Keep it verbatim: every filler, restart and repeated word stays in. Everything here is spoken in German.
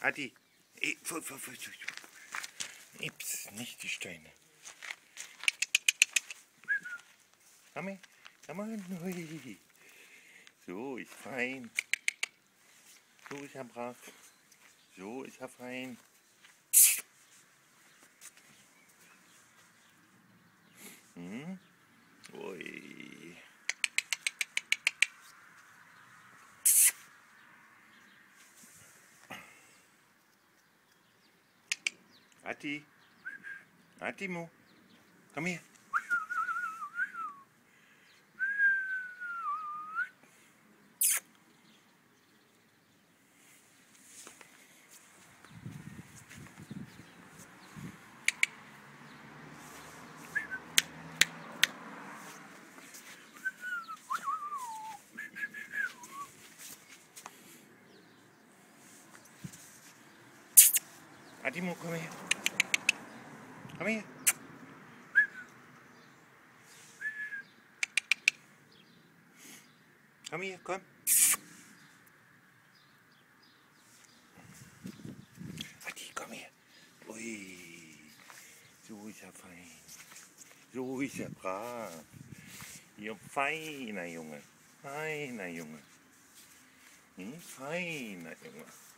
Adi, Ips, nicht die Steine. Komm her, komm mal. Hui. So ist fein. So ist er brav. So ist er fein. Hm? Ui. Atti. Attimo. Komm her. Attimo, komm her. Komm her. Komm her, komm. Atti, komm her. Ui. So ist er fein. So ist er brav. Ja, feiner Junge. Feiner Junge. Hm, feiner Junge.